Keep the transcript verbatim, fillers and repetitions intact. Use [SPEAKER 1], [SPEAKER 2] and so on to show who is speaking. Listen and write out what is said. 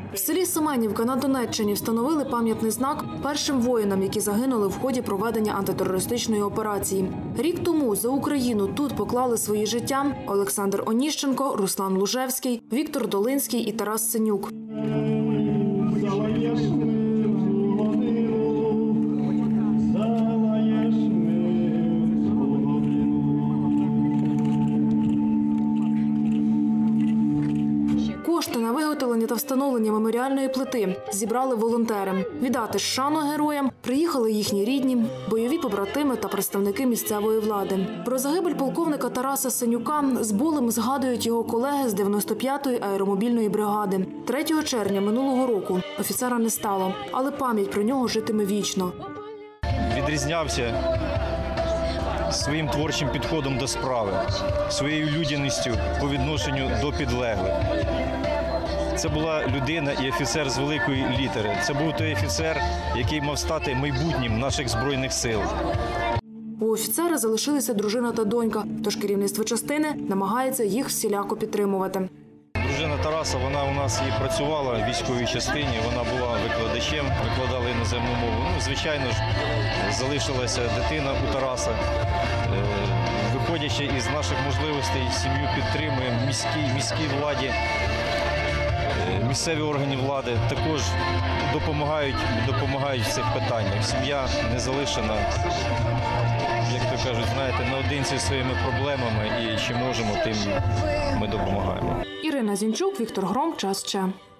[SPEAKER 1] В селі Семенівка на Донеччині встановили пам'ятний знак першим воїнам, які загинули в ході проведення антитерористичної операції. Рік тому за Україну тут поклали свої життя Олександр Оніщенко, Руслан Лужевський, Віктор Долинський і Тарас Синюк. Кошти на виготовлення та встановлення меморіальної плити зібрали волонтери. Віддати шану героям приїхали їхні рідні, бойові побратими та представники місцевої влади. Про загибель полковника Тараса Синюка з болем згадують його колеги з дев'яносто п'ятої аеромобільної бригади. третього червня минулого року офіцера не стало, але пам'ять про нього житиме вічно.
[SPEAKER 2] Відрізнявся своїм творчим підходом до справи, своєю людяністю по відношенню до підлеглих. Це була людина і офіцер з великої літери. Це був той офіцер, який мав стати майбутнім наших Збройних сил.
[SPEAKER 1] У офіцера залишилися дружина та донька, тож керівництво частини намагається їх всіляко підтримувати.
[SPEAKER 2] Дружина Тараса, вона у нас і працювала в військовій частині, вона була викладачем, викладала іноземну мову. Ну, звичайно ж, залишилася дитина у Тараса. Виходячи із наших можливостей, сім'ю підтримуємо, міській, міській владі, місцеві органи влади також допомагають, допомагають в цих питаннях. Сім'я не залишена, як то кажуть, знаєте, наодинці зі своїми проблемами, і чи можемо, тим ми допомагаємо.
[SPEAKER 1] Ірина Зінчук, Віктор Гром, Час Че.